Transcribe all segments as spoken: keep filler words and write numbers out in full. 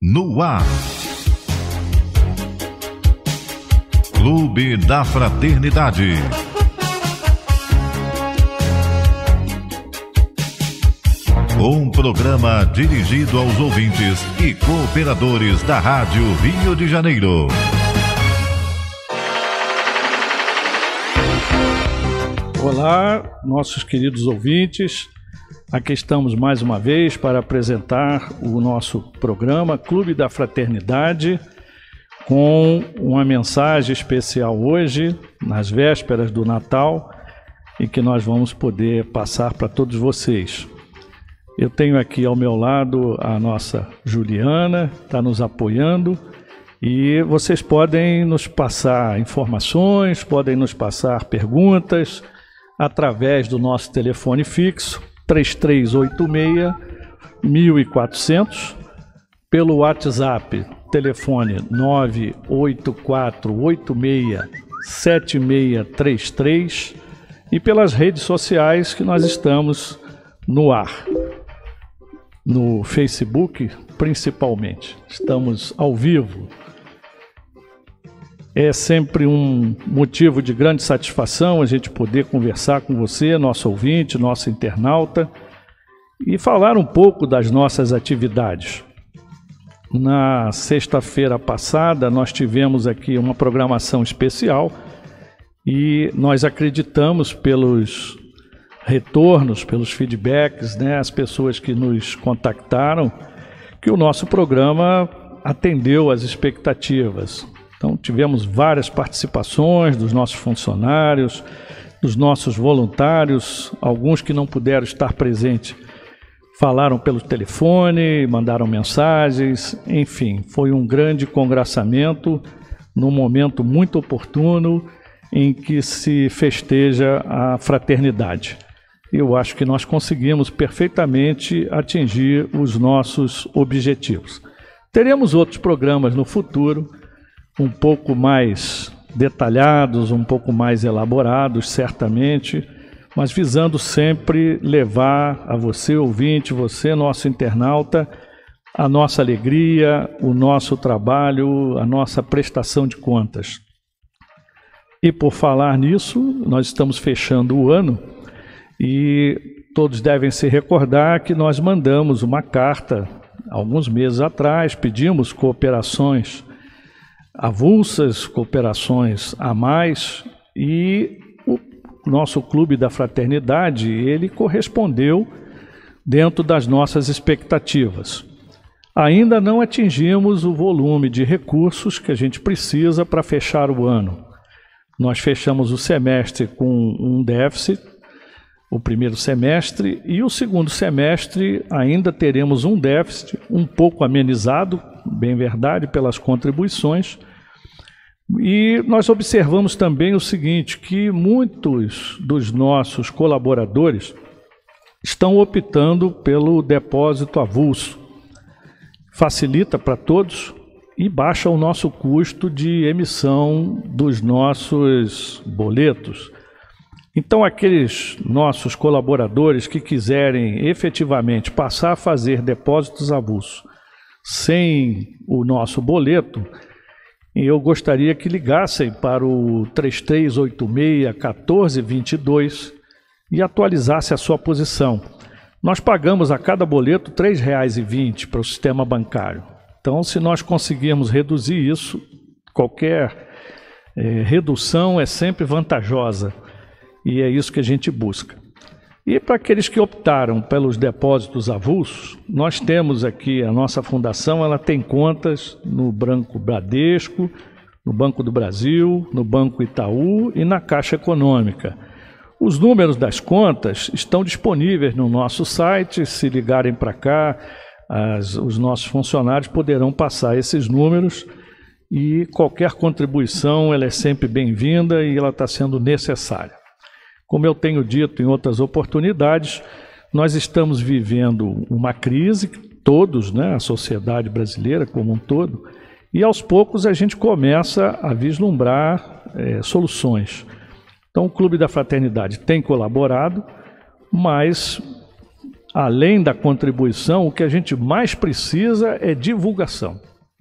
No ar. Clube da Fraternidade. Um programa dirigido aos ouvintes e cooperadores da Rádio Rio de Janeiro. Olá, nossos queridos ouvintes. Aqui estamos mais uma vez para apresentar o nosso programa Clube da Fraternidade, com uma mensagem especial hoje, nas vésperas do Natal, e que nós vamos poder passar para todos vocês. Eu tenho aqui ao meu lado a nossa Juliana, está nos apoiando, e vocês podem nos passar informações, podem nos passar perguntas através do nosso telefone fixo, três três oito seis, um quatro zero zero, pelo WhatsApp, telefone nove oito quatro oito seis sete seis três três, e pelas redes sociais que nós estamos no ar. No Facebook, principalmente. Estamos ao vivo. É sempre um motivo de grande satisfação a gente poder conversar com você, nosso ouvinte, nosso internauta, e falar um pouco das nossas atividades. Na sexta-feira passada, nós tivemos aqui uma programação especial e nós acreditamos pelos retornos, pelos feedbacks, né, as pessoas que nos contactaram, que o nosso programa atendeu às expectativas. Então, tivemos várias participações dos nossos funcionários, dos nossos voluntários, alguns que não puderam estar presentes falaram pelo telefone, mandaram mensagens, enfim, foi um grande congraçamento num momento muito oportuno em que se festeja a fraternidade. Eu acho que nós conseguimos perfeitamente atingir os nossos objetivos. Teremos outros programas no futuro, um pouco mais detalhados, um pouco mais elaborados, certamente, mas visando sempre levar a você, ouvinte, você, nosso internauta, a nossa alegria, o nosso trabalho, a nossa prestação de contas. E por falar nisso, nós estamos fechando o ano e todos devem se recordar que nós mandamos uma carta alguns meses atrás, pedimos cooperações avulsas, cooperações a mais, e o nosso Clube da Fraternidade, ele correspondeu dentro das nossas expectativas. Ainda não atingimos o volume de recursos que a gente precisa para fechar o ano. Nós fechamos o semestre com um déficit, o primeiro semestre, e o segundo semestre ainda teremos um déficit um pouco amenizado, bem verdade, pelas contribuições. E nós observamos também o seguinte, que muitos dos nossos colaboradores estão optando pelo depósito avulso. Facilita para todos e baixa o nosso custo de emissão dos nossos boletos. Então, aqueles nossos colaboradores que quiserem efetivamente passar a fazer depósitos avulsos sem o nosso boleto, eu gostaria que ligassem para o três três oito seis, um quatro dois dois e atualizassem a sua posição. Nós pagamos a cada boleto três reais e vinte centavos para o sistema bancário. Então, se nós conseguirmos reduzir isso, qualquer é, redução é sempre vantajosa. E é isso que a gente busca. E para aqueles que optaram pelos depósitos avulsos, nós temos aqui, a nossa fundação, ela tem contas no Banco Bradesco, no Banco do Brasil, no Banco Itaú e na Caixa Econômica. Os números das contas estão disponíveis no nosso site. Se ligarem para cá, as, os nossos funcionários poderão passar esses números, e qualquer contribuição ela é sempre bem-vinda e ela está sendo necessária. Como eu tenho dito em outras oportunidades, nós estamos vivendo uma crise, todos, né, a sociedade brasileira como um todo, e aos poucos a gente começa a vislumbrar é, soluções. Então o Clube da Fraternidade tem colaborado, mas além da contribuição, o que a gente mais precisa é divulgação.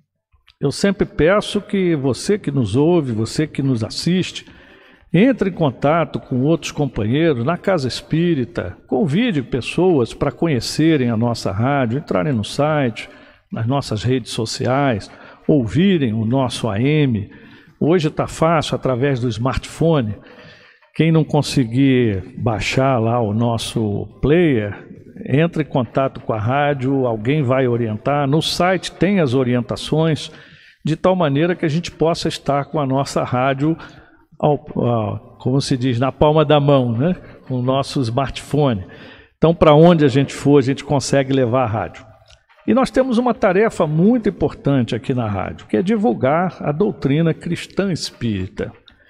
Eu sempre peço que você que nos ouve, você que nos assiste, entre em contato com outros companheiros na Casa Espírita, convide pessoas para conhecerem a nossa rádio, entrarem no site, nas nossas redes sociais, ouvirem o nosso A M. Hoje está fácil através do smartphone. Quem não conseguir baixar lá o nosso player, entre em contato com a rádio, alguém vai orientar. No site tem as orientações, de tal maneira que a gente possa estar com a nossa rádio, ao, ao, como se diz, na palma da mão, né? Com o nosso smartphone. Então, para onde a gente for, a gente consegue levar a rádio. E nós temos uma tarefa muito importante aqui na rádio, que é divulgar a doutrina cristã espírita.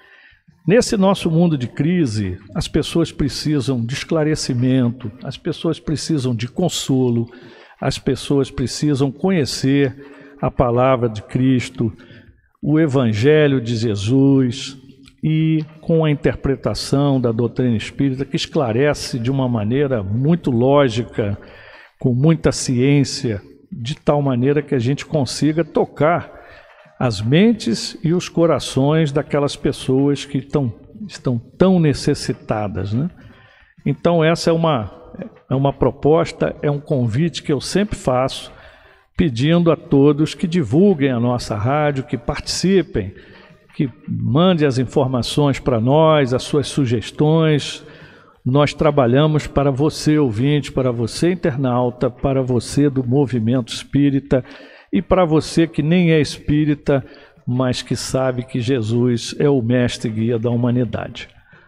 Nesse nosso mundo de crise, as pessoas precisam de esclarecimento, as pessoas precisam de consolo, as pessoas precisam conhecer a palavra de Cristo, o Evangelho de Jesus, e com a interpretação da doutrina espírita, que esclarece de uma maneira muito lógica, com muita ciência, de tal maneira que a gente consiga tocar as mentes e os corações daquelas pessoas que estão, estão tão necessitadas, né? Então essa é uma, é uma proposta, é um convite que eu sempre faço, pedindo a todos que divulguem a nossa rádio, que participem, que mandem as informações para nós, as suas sugestões. Nós trabalhamos para você, ouvinte, para você, internauta, para você do movimento espírita e para você que nem é espírita, mas que sabe que Jesus é o mestre e guia da humanidade.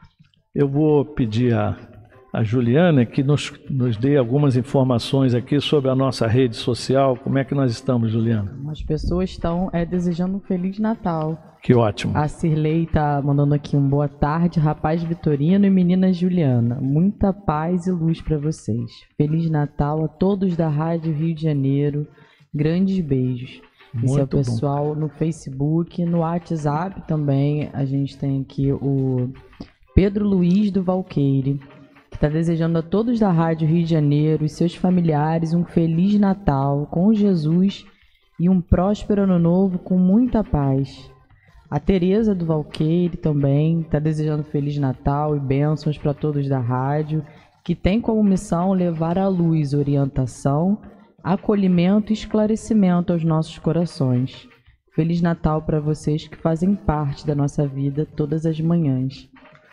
Eu vou pedir a, a Juliana que nos, nos dê algumas informações aqui sobre a nossa rede social. Como é que nós estamos, Juliana? As pessoas estão é, desejando um Feliz Natal. Que ótimo. A Cirlei está mandando aqui um boa tarde, rapaz Vitorino e menina Juliana. Muita paz e luz para vocês. Feliz Natal a todos da Rádio Rio de Janeiro. Grandes beijos. Muito Esse é o pessoal bom. No Facebook, no WhatsApp também. A gente tem aqui o Pedro Luiz do Valqueire, que está desejando a todos da Rádio Rio de Janeiro e seus familiares um Feliz Natal com Jesus e um próspero Ano Novo com muita paz. A Tereza do Valqueire também está desejando Feliz Natal e bênçãos para todos da rádio, que tem como missão levar à luz orientação, acolhimento e esclarecimento aos nossos corações. Feliz Natal para vocês que fazem parte da nossa vida todas as manhãs.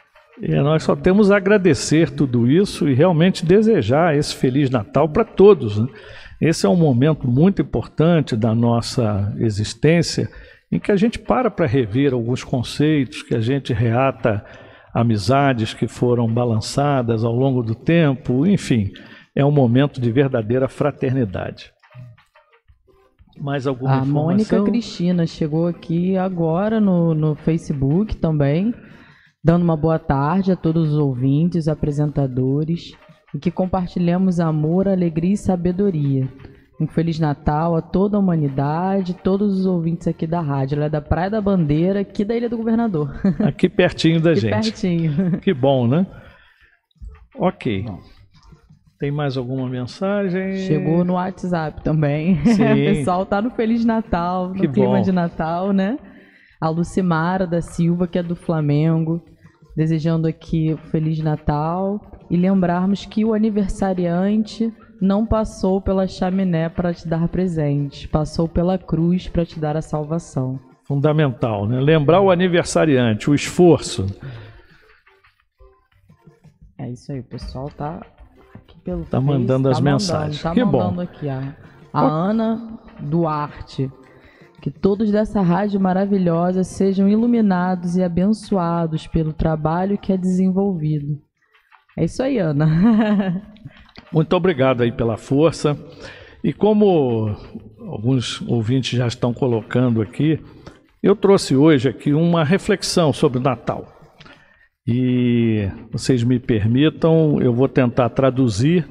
E nós só temos a agradecer tudo isso e realmente desejar esse Feliz Natal para todos, né? Esse é um momento muito importante da nossa existência, em que a gente para para rever alguns conceitos, que a gente reata amizades que foram balançadas ao longo do tempo, enfim, é um momento de verdadeira fraternidade. Mais alguma a informação? A Mônica Cristina chegou aqui agora no, no Facebook também, dando uma boa tarde a todos os ouvintes, apresentadores, e que compartilhamos amor, alegria e sabedoria. Um Feliz Natal a toda a humanidade, todos os ouvintes aqui da rádio. Ela é da Praia da Bandeira, aqui da Ilha do Governador. Aqui pertinho da aqui gente. Pertinho. Que bom, né? Ok. Bom. Tem mais alguma mensagem? Chegou no WhatsApp também. Sim. O pessoal tá no Feliz Natal, no que clima bom. de Natal, né? A Lucimara da Silva, que é do Flamengo, desejando aqui Feliz Natal e lembrarmos que o aniversariante não passou pela chaminé para te dar presente, passou pela cruz para te dar a salvação. Fundamental, né? Lembrar o aniversariante, o esforço. É isso aí, o pessoal tá aqui pelo Tá mandando Face, as tá mensagens. Mandando, tá que mandando bom. Aqui, a, a Ana Duarte. Que todos dessa rádio maravilhosa sejam iluminados e abençoados pelo trabalho que é desenvolvido. É isso aí, Ana. Muito obrigado aí pela força. E como alguns ouvintes já estão colocando aqui, eu trouxe hoje aqui uma reflexão sobre o Natal. E vocês me permitam, eu vou tentar traduzir.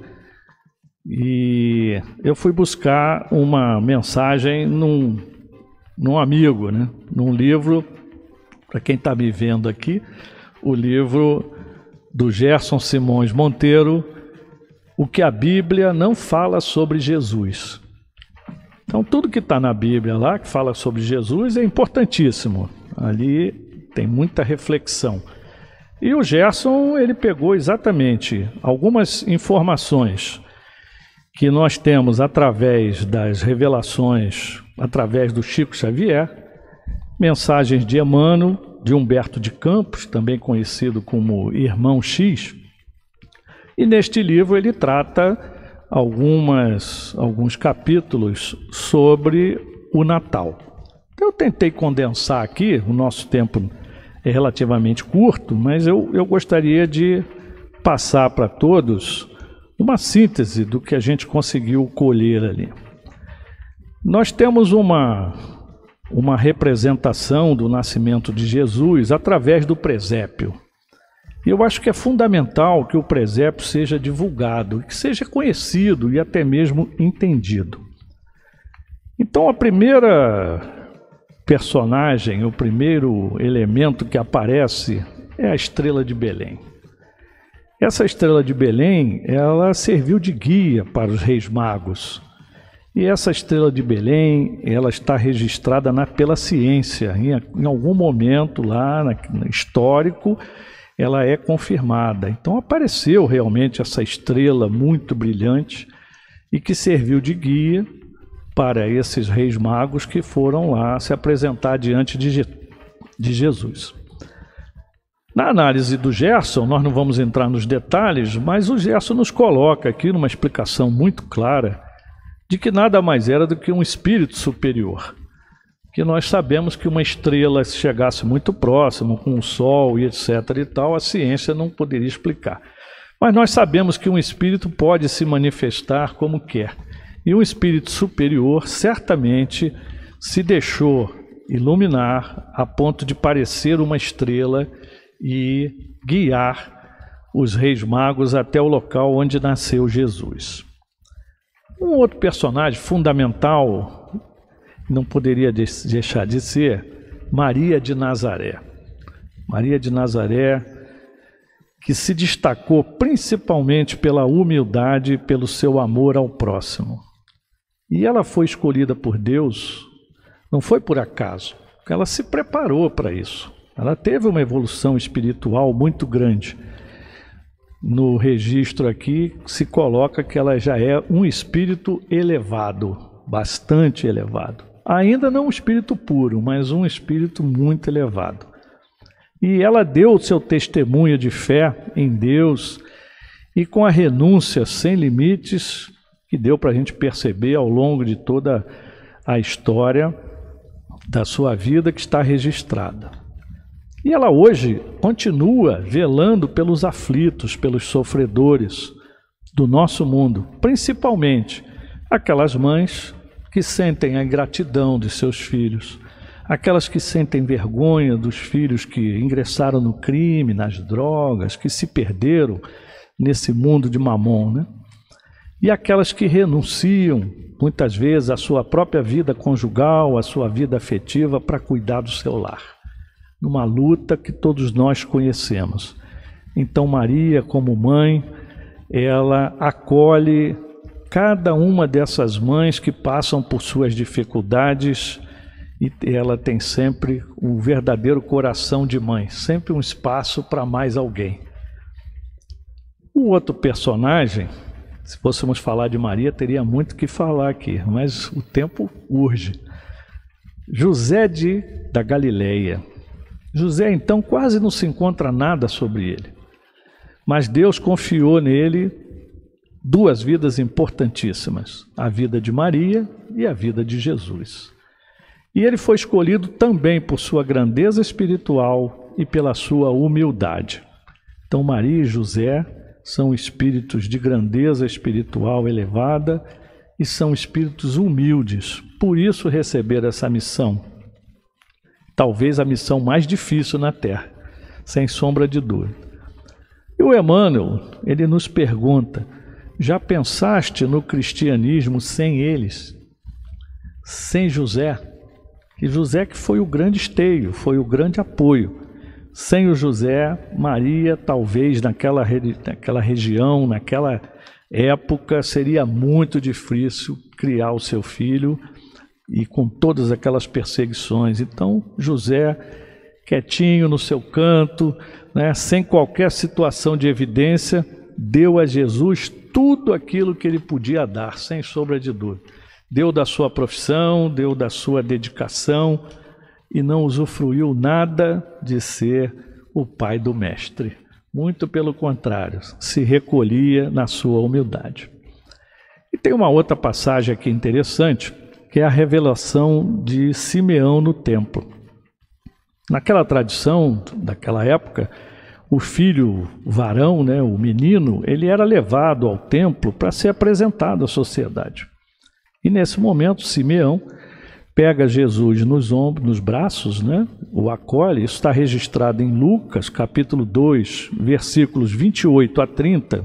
E eu fui buscar uma mensagem num, num amigo, né? Num livro, para quem está me vendo aqui, o livro do Gerson Simões Monteiro, o que a Bíblia não fala sobre Jesus. Então, tudo que está na Bíblia lá, que fala sobre Jesus, é importantíssimo. Ali tem muita reflexão. E o Gerson, ele pegou exatamente algumas informações que nós temos através das revelações, através do Chico Xavier, mensagens de Emmanuel, de Humberto de Campos, também conhecido como Irmão X. E neste livro ele trata algumas, alguns capítulos sobre o Natal. Eu tentei condensar aqui, o nosso tempo é relativamente curto, mas eu, eu gostaria de passar para todos uma síntese do que a gente conseguiu colher ali. Nós temos uma, uma representação do nascimento de Jesus através do presépio. E eu acho que é fundamental que o presépio seja divulgado, que seja conhecido e até mesmo entendido. Então, a primeira personagem, o primeiro elemento que aparece é a estrela de Belém. Essa estrela de Belém, ela serviu de guia para os reis magos. E essa estrela de Belém, ela está registrada na, pela ciência. Em, em algum momento lá, na, no histórico, ela é confirmada. Então apareceu realmente essa estrela muito brilhante e que serviu de guia para esses reis magos que foram lá se apresentar diante de, Je- de Jesus. Na análise do Gerson, nós não vamos entrar nos detalhes, mas o Gerson nos coloca aqui numa explicação muito clara de que nada mais era do que um espírito superior. Que nós sabemos que uma estrela, se chegasse muito próximo, com o Sol e etc e tal, a ciência não poderia explicar. Mas nós sabemos que um espírito pode se manifestar como quer. E um espírito superior certamente se deixou iluminar a ponto de parecer uma estrela e guiar os reis magos até o local onde nasceu Jesus. Um outro personagem fundamental, não poderia deixar de ser, Maria de Nazaré. Maria de Nazaré, que se destacou principalmente pela humildade e pelo seu amor ao próximo. E ela foi escolhida por Deus, não foi por acaso, porque ela se preparou para isso. Ela teve uma evolução espiritual muito grande. No registro aqui se coloca que ela já é um espírito elevado, bastante elevado. Ainda não um espírito puro, mas um espírito muito elevado. E ela deu o seu testemunho de fé em Deus e com a renúncia sem limites que deu para a gente perceber ao longo de toda a história da sua vida que está registrada. E ela hoje continua velando pelos aflitos, pelos sofredores do nosso mundo, principalmente aquelas mães que sentem a ingratidão de seus filhos, aquelas que sentem vergonha dos filhos que ingressaram no crime, nas drogas, que se perderam nesse mundo de mamon, né? E aquelas que renunciam, muitas vezes, à sua própria vida conjugal, à sua vida afetiva, para cuidar do seu lar, numa luta que todos nós conhecemos. Então Maria, como mãe, ela acolhe cada uma dessas mães que passam por suas dificuldades e ela tem sempre um verdadeiro coração de mãe, sempre um espaço para mais alguém. O outro personagem, se fôssemos falar de Maria, teria muito que falar aqui, mas o tempo urge. José de, da Galileia. José, então, quase não se encontra nada sobre ele, mas Deus confiou nele duas vidas importantíssimas, a vida de Maria e a vida de Jesus. E ele foi escolhido também por sua grandeza espiritual e pela sua humildade. Então, Maria e José são espíritos de grandeza espiritual elevada e são espíritos humildes, por isso receberam essa missão. Talvez a missão mais difícil na Terra, sem sombra de dúvida. E o Emmanuel, ele nos pergunta, já pensaste no cristianismo sem eles? Sem José? E José que foi o grande esteio, foi o grande apoio. Sem o José, Maria, talvez naquela, naquela região, naquela, época seria muito difícil criar o seu filho e com todas aquelas perseguições. Então José, quietinho no seu canto, né, sem qualquer situação de evidência, deu a Jesus tudo aquilo que ele podia dar, sem sombra de dúvida. Deu da sua profissão, deu da sua dedicação e não usufruiu nada de ser o pai do mestre. Muito pelo contrário, se recolhia na sua humildade. E tem uma outra passagem aqui interessante, que é a revelação de Simeão no templo. Naquela tradição daquela época, o filho varão, né, o menino, ele era levado ao templo para ser apresentado à sociedade. E nesse momento, Simeão pega Jesus nos ombros, nos braços, né, o acolhe. Isso está registrado em Lucas, capítulo dois, versículos vinte e oito a trinta.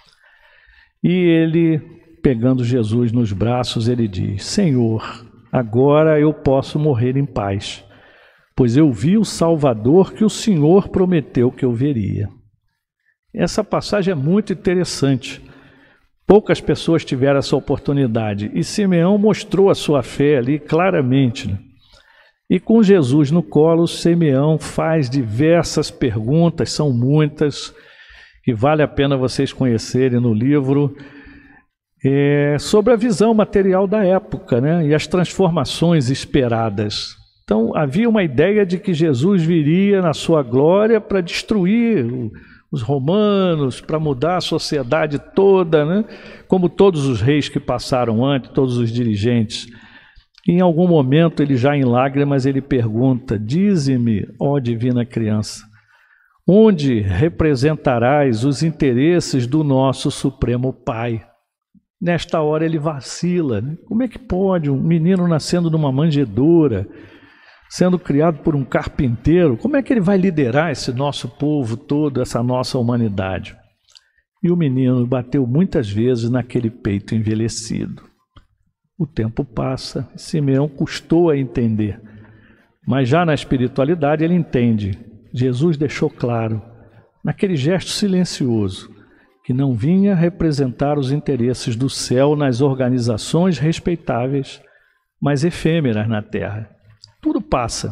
E ele, pegando Jesus nos braços, ele diz: Senhor, agora eu posso morrer em paz, pois eu vi o Salvador que o Senhor prometeu que eu veria. Essa passagem é muito interessante. Poucas pessoas tiveram essa oportunidade e Simeão mostrou a sua fé ali claramente, né? E com Jesus no colo, Simeão faz diversas perguntas, são muitas, que vale a pena vocês conhecerem no livro, é, sobre a visão material da época, né? E as transformações esperadas. Então havia uma ideia de que Jesus viria na sua glória para destruir o os romanos, para mudar a sociedade toda, né? Como todos os reis que passaram antes, todos os dirigentes. E em algum momento, ele já em lágrimas, ele pergunta: dize-me, ó divina criança, onde representarás os interesses do nosso Supremo Pai? Nesta hora ele vacila, né? Como é que pode um menino nascendo numa manjedoura, sendo criado por um carpinteiro, como é que ele vai liderar esse nosso povo todo, essa nossa humanidade? E o menino bateu muitas vezes naquele peito envelhecido. O tempo passa, Simeão custou a entender, mas já na espiritualidade ele entende. Jesus deixou claro, naquele gesto silencioso, que não vinha representar os interesses do céu nas organizações respeitáveis, mas efêmeras na terra. Tudo passa.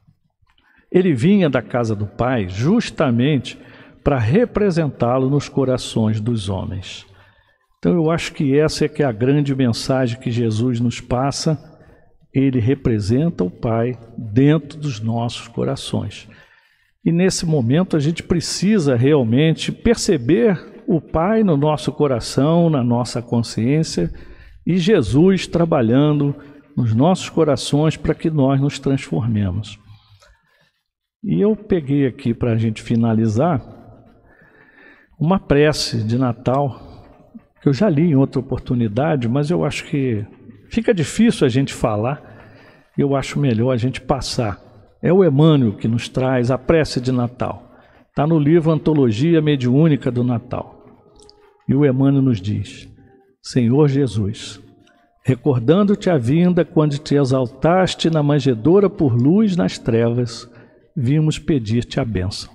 Ele vinha da casa do Pai justamente para representá-lo nos corações dos homens. Então eu acho que essa é que é a grande mensagem que Jesus nos passa. Ele representa o Pai dentro dos nossos corações. E nesse momento a gente precisa realmente perceber o Pai no nosso coração, na nossa consciência, e Jesus trabalhando nos nossos corações para que nós nos transformemos. E eu peguei aqui para a gente finalizar uma prece de Natal que eu já li em outra oportunidade, mas eu acho que fica difícil a gente falar, eu acho melhor a gente passar. É o Emmanuel que nos traz a prece de Natal. Está no livro Antologia Mediúnica do Natal. E o Emmanuel nos diz: Senhor Jesus, recordando-te a vinda quando te exaltaste na manjedoura por luz nas trevas, vimos pedir-te a bênção.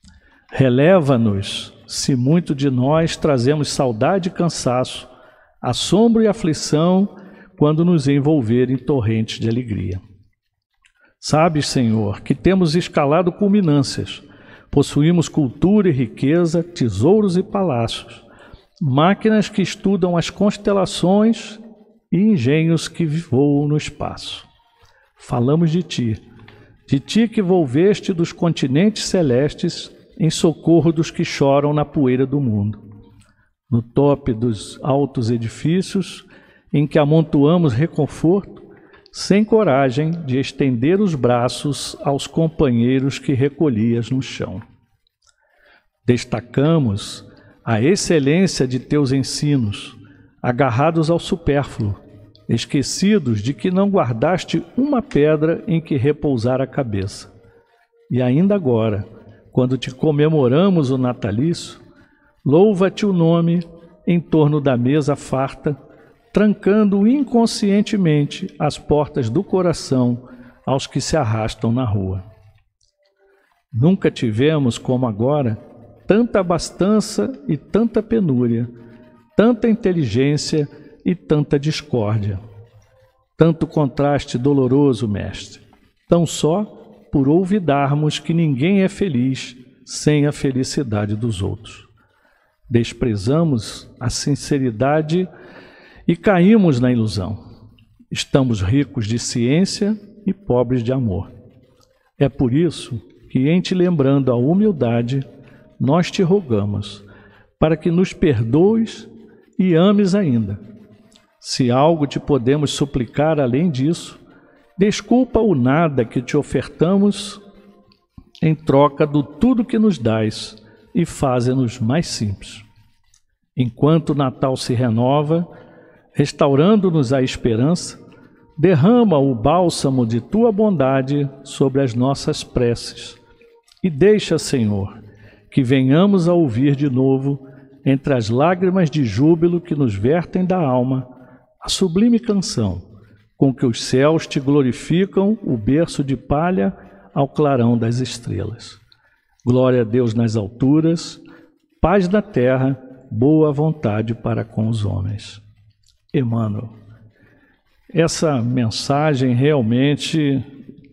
Releva-nos, se muito de nós trazemos saudade e cansaço, assombro e aflição, quando nos envolver em torrentes de alegria. Sabes, Senhor, que temos escalado culminâncias, possuímos cultura e riqueza, tesouros e palácios, máquinas que estudam as constelações e engenhos que voam no espaço. Falamos de ti, de ti que volveste dos continentes celestes em socorro dos que choram na poeira do mundo. No tope dos altos edifícios, em que amontoamos reconforto, sem coragem de estender os braços aos companheiros que recolhias no chão. Destacamos a excelência de teus ensinos, agarrados ao supérfluo, esquecidos de que não guardaste uma pedra em que repousar a cabeça. E ainda agora, quando te comemoramos o natalício, louva-te o nome em torno da mesa farta, trancando inconscientemente as portas do coração aos que se arrastam na rua. Nunca tivemos, como agora, tanta abastança e tanta penúria, tanta inteligência e tanta discórdia, tanto contraste doloroso, mestre, tão só por olvidarmos que ninguém é feliz sem a felicidade dos outros. Desprezamos a sinceridade e caímos na ilusão. Estamos ricos de ciência e pobres de amor. É por isso que, em te lembrando a humildade, nós te rogamos para que nos perdoes e ames ainda. Se algo te podemos suplicar além disso, desculpa o nada que te ofertamos em troca do tudo que nos dás e faze-nos mais simples. Enquanto o Natal se renova, restaurando-nos a esperança, derrama o bálsamo de tua bondade sobre as nossas preces e deixa, Senhor, que venhamos a ouvir de novo, entre as lágrimas de júbilo que nos vertem da alma, a sublime canção com que os céus te glorificam, o berço de palha ao clarão das estrelas. Glória a Deus nas alturas, paz na terra, boa vontade para com os homens. Emmanuel. Essa mensagem realmente,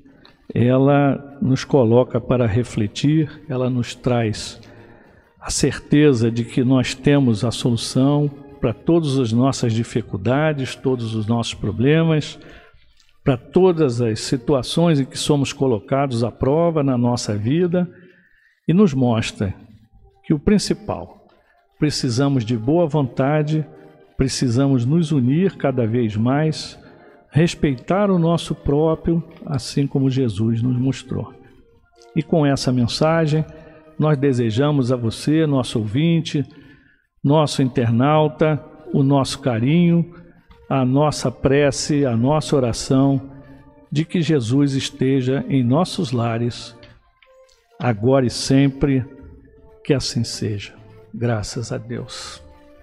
ela nos coloca para refletir, ela nos traz a certeza de que nós temos a solução para todas as nossas dificuldades, todos os nossos problemas, para todas as situações em que somos colocados à prova na nossa vida, e nos mostra que o principal, precisamos de boa vontade, precisamos nos unir cada vez mais, respeitar o nosso próprio, assim como Jesus nos mostrou. E com essa mensagem, nós desejamos a você, nosso ouvinte, nosso internauta, o nosso carinho, a nossa prece, a nossa oração, de que Jesus esteja em nossos lares, agora e sempre, que assim seja. Graças a Deus.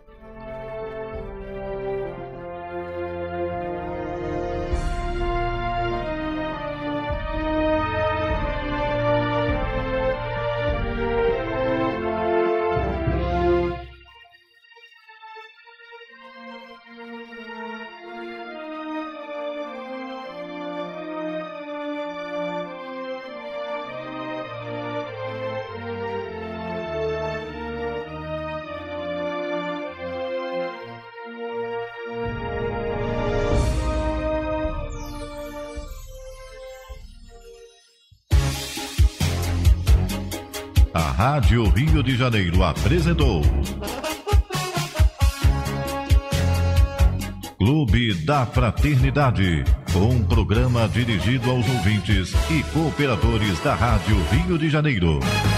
A Rádio Rio de Janeiro apresentou Clube da Fraternidade, um programa dirigido aos ouvintes e cooperadores da Rádio Rio de Janeiro.